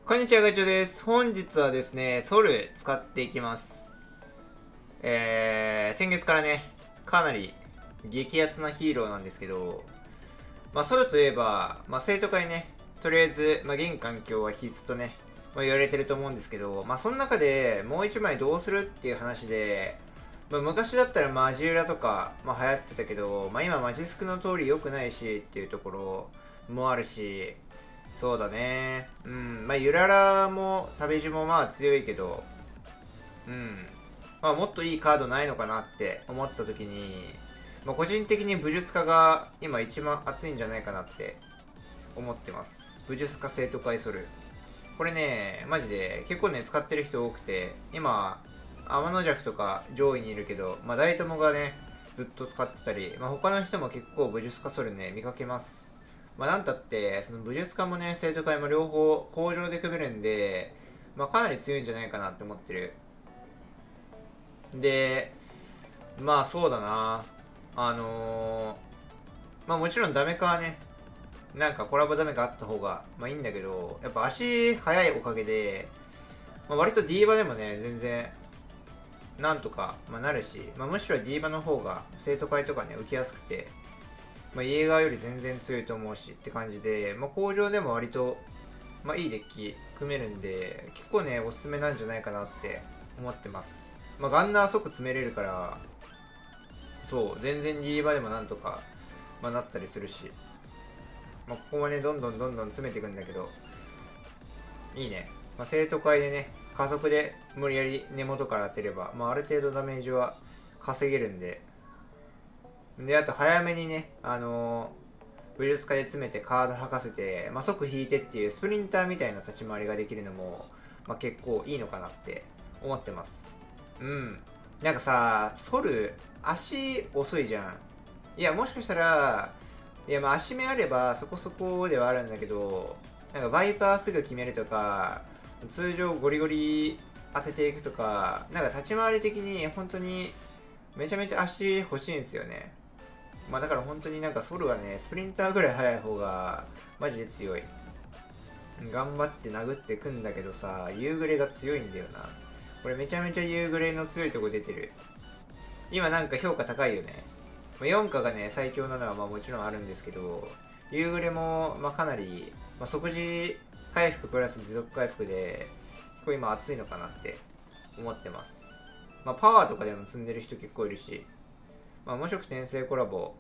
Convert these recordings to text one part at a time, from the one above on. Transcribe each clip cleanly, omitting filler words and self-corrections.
こんにちは、ガチョウです。本日はですね、ソル使っていきます。先月からね、かなり激アツなヒーローなんですけど、ソルといえば、生徒会ね、とりあえず、現環境は必須とね、言われてると思うんですけど、その中でもう一枚どうするっていう話で、昔だったらマジュラとか、流行ってたけど、今マジスクの通り良くないしっていうところもあるし、そうだね。ゆららも、旅路も強いけど、もっといいカードないのかなって思った時に、個人的に武術家が今一番熱いんじゃないかなって思ってます。武術家生徒会ソル。これね、マジで結構ね、使ってる人多くて、今、天の弱とか上位にいるけど、大友がね、ずっと使ってたり、他の人も結構武術家ソルね、見かけます。なんたって、その武術家もね、生徒会も両方工場で組めるんで、かなり強いんじゃないかなって思ってる。で、そうだな。もちろんダメかはね、なんかコラボダメがあった方が、いいんだけど、やっぱ足速いおかげで、割とディーバでもね、全然、なんとか、なるし、むしろディーバの方が生徒会とかね、受けやすくて、イエーガーより全然強いと思うしって感じで、工場でも割と、いいデッキ組めるんで、結構ね、おすすめなんじゃないかなって思ってます。ガンナー即詰めれるから、そう、全然ディーバでもなんとか、なったりするし、ここもね、どんどん詰めていくんだけど、いいね。生徒会でね、加速で無理やり根元から当てれば、ある程度ダメージは稼げるんで、で、あと早めにね、ウイルス化で詰めてカード吐かせて、即引いてっていうスプリンターみたいな立ち回りができるのも、結構いいのかなって思ってます。なんかさ、ソル、足遅いじゃん。いや、もしかしたら、いや、足目あればそこそこではあるんだけど、なんかバイパーすぐ決めるとか、通常ゴリゴリ当てていくとか、なんか立ち回り的に本当にめちゃめちゃ足欲しいんですよね。だから本当になんかソルはね、スプリンターぐらい速い方がマジで強い。頑張って殴ってくんだけどさ、夕暮れが強いんだよな。これめちゃめちゃ夕暮れの強いとこ出てる。今なんか評価高いよね。4課がね、最強なのはもちろんあるんですけど、夕暮れもかなり、即時回復プラス持続回復で、結構今熱いのかなって思ってます。パワーとかでも積んでる人結構いるし、無色転生コラボ、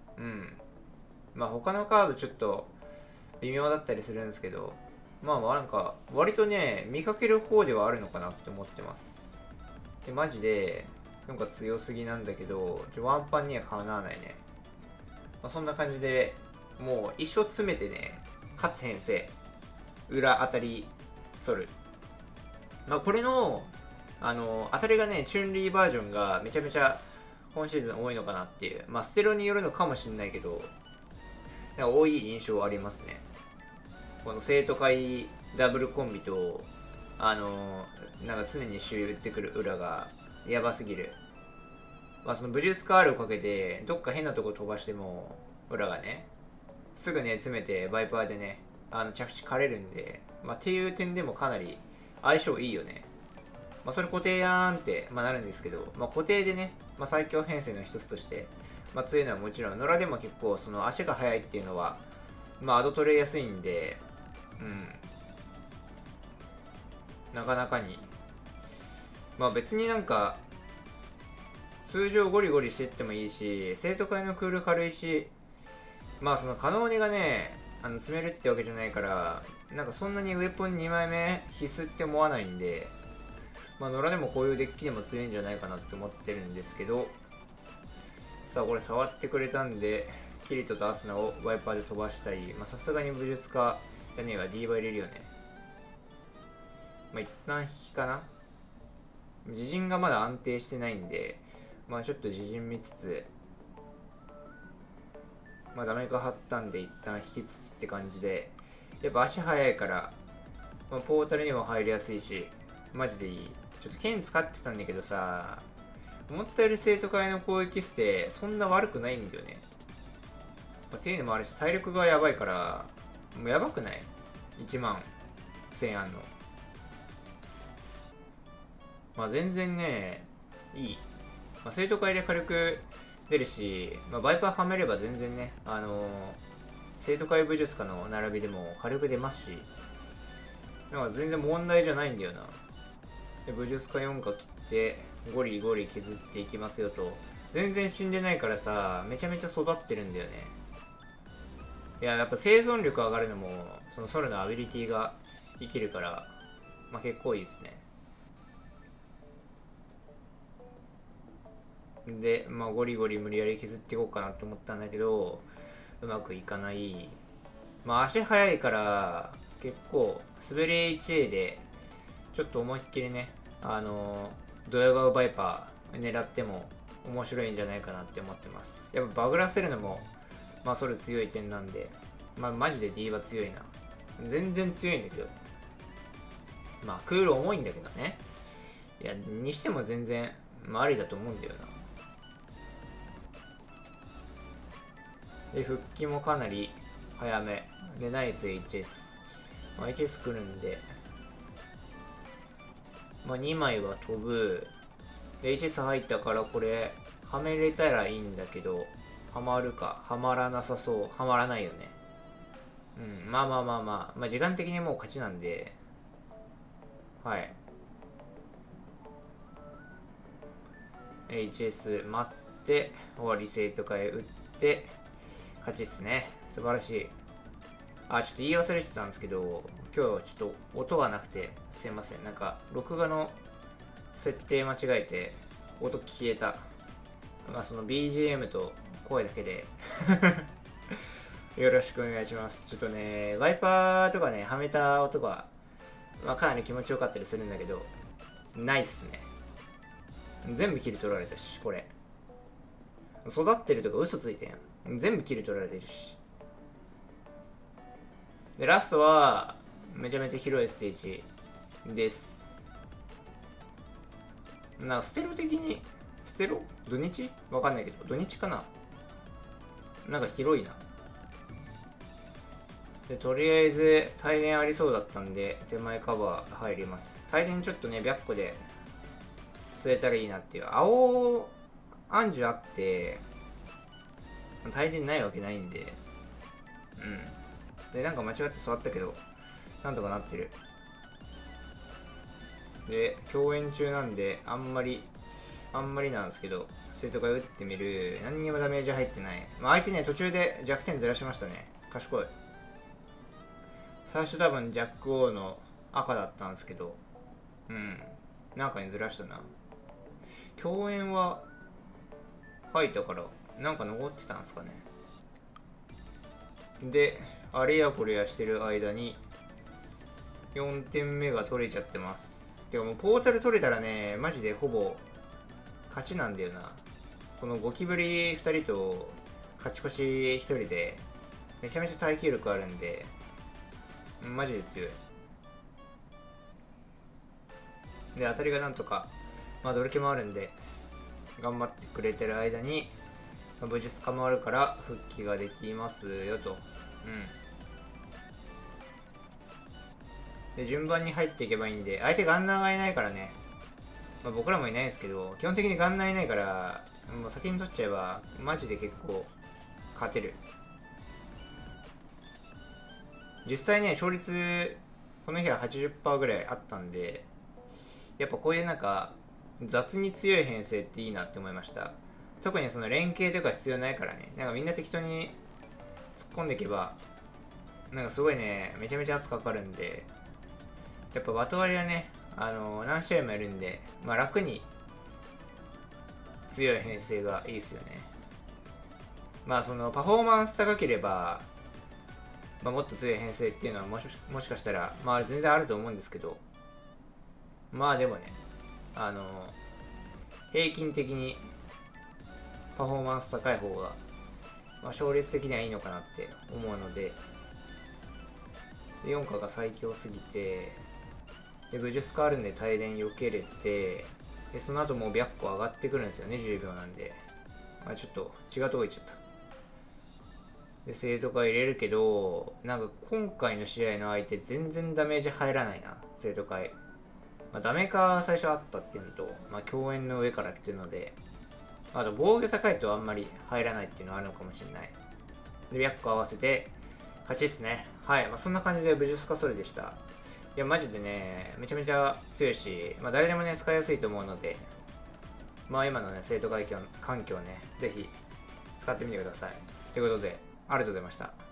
他のカードちょっと微妙だったりするんですけど、なんか割とね、見かける方ではあるのかなって思ってます。で、マジで、なんか強すぎなんだけど、ワンパンにはかなわないね。そんな感じで、もう一生詰めてね、勝つ編成、裏当たり、ソル。これの、当たりがね、チュンリーバージョンがめちゃめちゃ今シーズン多いのかなっていう。ステロによるのかもしれないけど、なんか多い印象ありますね。この生徒会ダブルコンビと、なんか常に周打ってくる裏がやばすぎる。その武術家あるおかげで、どっか変なとこ飛ばしても、裏がね、すぐね、詰めてバイパーでね、着地枯れるんで、っていう点でもかなり相性いいよね。それ固定やーんって、なるんですけど、固定でね、最強編成の一つとして、強いのはもちろん、野良でも結構、その足が速いっていうのは、アド取れやすいんで、なかなかに。別になんか、通常ゴリゴリしてってもいいし、生徒会のクール軽いし、その可能にがね、詰めるってわけじゃないから、なんかそんなにウェポン2枚目必須って思わないんで、野良でもこういうデッキでも強いんじゃないかなって思ってるんですけど、さあこれ触ってくれたんで、キリトとアスナをワイパーで飛ばしたり、さすがに武術家じゃねえわ、ディーバ入れるよね。一旦引きかな。自陣がまだ安定してないんで、ちょっと自陣見つつ、ダメか張ったんで一旦引きつつって感じで、やっぱ足速いから、ポータルにも入りやすいし、マジでいい。ちょっと剣使ってたんだけどさ、思ったより生徒会の攻撃ステそんな悪くないんだよね。っていうのもあるし、体力がやばいから、もうやばくない ?1 万。 1000あんの。まあ全然ね、いい。まあ、生徒会で軽く出るし、まあ、バイパーはめれば全然ね、生徒会武術家の並びでも軽く出ますし、なんか全然問題じゃないんだよな。で武術家4か切って、ゴリゴリ削っていきますよと。全然死んでないからさ、めちゃめちゃ育ってるんだよね。いや、やっぱ生存力上がるのも、そのソルのアビリティが生きるから、まあ結構いいですね。で、まあゴリゴリ無理やり削っていこうかなと思ったんだけど、うまくいかない。まあ足速いから、結構、滑り HA で、ちょっと思いっきりね、ドヤ顔バイパー狙っても面白いんじゃないかなって思ってます。やっぱバグらせるのも、まあそれ強い点なんで、まあマジで D は強いな。全然強いんだけど。まあクール重いんだけどね。いや、にしても全然、まあありだと思うんだよな。で、復帰もかなり早め。で、ナイス HS。まあ、HS 来るんで、まあ2枚は飛ぶ。で、HS 入ったからこれ、はめれたらいいんだけど、はまるか、はまらなさそう。はまらないよね。うん、まあまあまあまあ、まあ時間的にもう勝ちなんで、はい。HS 待って、終わり生徒会打って、勝ちっすね。素晴らしい。あ、ちょっと言い忘れてたんですけど、今日ちょっと音がなくて、すいません。なんか、録画の設定間違えて、音消えた。まあ、その BGM と声だけでよろしくお願いします。ちょっとね、ワイパーとかね、はめた音が、まあ、かなり気持ちよかったりするんだけど、ないっすね。全部切り取られたし、これ。育ってるとか嘘ついてんやん。全部切り取られてるし。で、ラストは、めちゃめちゃ広いステージです。なんか、ステロ的に、ステロ土日わかんないけど、土日かななんか広いな。で、とりあえず、大連ありそうだったんで、手前カバー入ります。大連ちょっとね、白個で据えたらいいなっていう。青、アンジュあって、大連ないわけないんで、うん。で、なんか間違って触ったけど、なんとかなってる。で、共演中なんで、あんまりなんですけど、生徒会打ってみる。何にもダメージ入ってない。まあ、相手ね、途中で弱点ずらしましたね。賢い。最初多分ジャック王の赤だったんですけど、なんかにずらしたな。共演は入ったから、なんか残ってたんですかね。で、あれやこれやしてる間に、4点目が取れちゃってます。てかもうポータル取れたらね、マジでほぼ勝ちなんだよな。このゴキブリ2人と勝ち越し1人で、めちゃめちゃ耐久力あるんで、マジで強い。で、当たりがなんとか、まあドルケもあるんで、頑張ってくれてる間に、武術家もあるから復帰ができますよと。で、順番に入っていけばいいんで、相手ガンナーがいないからね、まあ、僕らもいないですけど、基本的にガンナーいないから、もう先に取っちゃえば、マジで結構勝てる。実際ね、勝率、この日は 80% ぐらいあったんで、やっぱこういうなんか、雑に強い編成っていいなって思いました。特にその連携とか必要ないからね、なんかみんな適当に突っ込んでいけば、なんかすごいね、めちゃめちゃ圧かかるんで、やっぱバト割りはね、何試合もやるんで、まあ楽に強い編成がいいですよね。まあそのパフォーマンス高ければ、まあ、もっと強い編成っていうのはもしかしたら、まあ全然あると思うんですけど、まあでもね、平均的にパフォーマンス高い方が、まあ、勝率的にはいいのかなって思うので、で4課が最強すぎて、で武術家あるんで大連避けれて、でその後もう白個上がってくるんですよね、10秒なんで、まあ、ちょっと違うとこ行っちゃった。 で、生徒会入れるけど、なんか今回の試合の相手全然ダメージ入らないな、生徒会。まあ、ダメか最初あったっていうのと、まあ、共演の上からっていうので、あと防御高いとあんまり入らないっていうのはあるのかもしれない。で、100個合わせて、勝ちっすね。はい。まあ、そんな感じで武術家ソルでした。いや、マジでね、めちゃめちゃ強いし、まあ、誰でもね、使いやすいと思うので、まあ、今のね、生徒会環境をね、ぜひ使ってみてください。ということで、ありがとうございました。